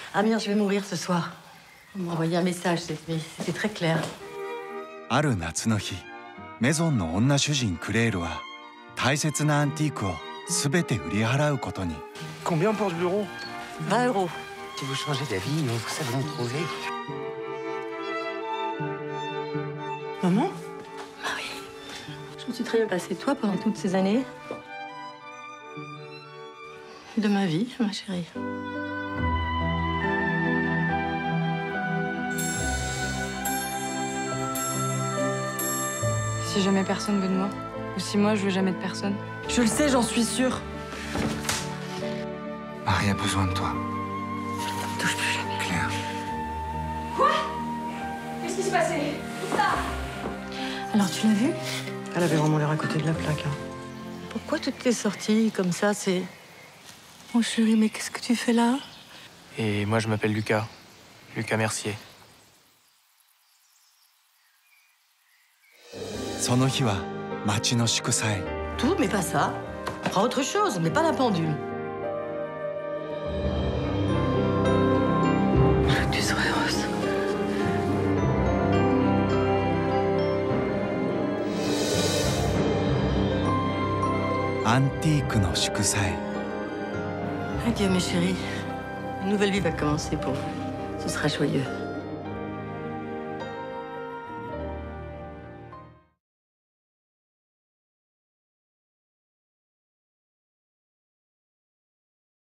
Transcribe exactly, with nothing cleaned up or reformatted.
Amir, je vais mourir ce soir. On m'a envoyé un message, c'était très clair. ある夏の日、メゾンの女主人クレールは大切なアンティークを全て売り払うことに。 Combien pour ce bureau? vingt euros. Si vous changez d'avis, vous savez me trouver. Maman? Ah oui. Je me suis très bien passée de toi pendant toutes ces années. De ma vie, ma chérie. Si jamais personne veut de moi, ou si moi je veux jamais de personne. Je le sais, j'en suis sûre. Marie a besoin de toi. Touche plus jamais. Claire. Quoi? Qu'est-ce qui s'est passé? Où ça? Alors, tu l'as vue? Elle avait vraiment l'air à côté de la plaque. Hein. Pourquoi tu t'es sortie comme ça? C'est... Mon chéri, mais qu'est-ce que tu fais là? Et moi, je m'appelle Lucas. Lucas Mercier. その日は町の祝祭。 Tout, mais pas ça. Prends autre chose, mais pas la pendule. Je veux que tu sois heureuse. Antique no shukusai. Adieu, mes chéris. Une nouvelle vie va commencer pour vous. Ce sera joyeux.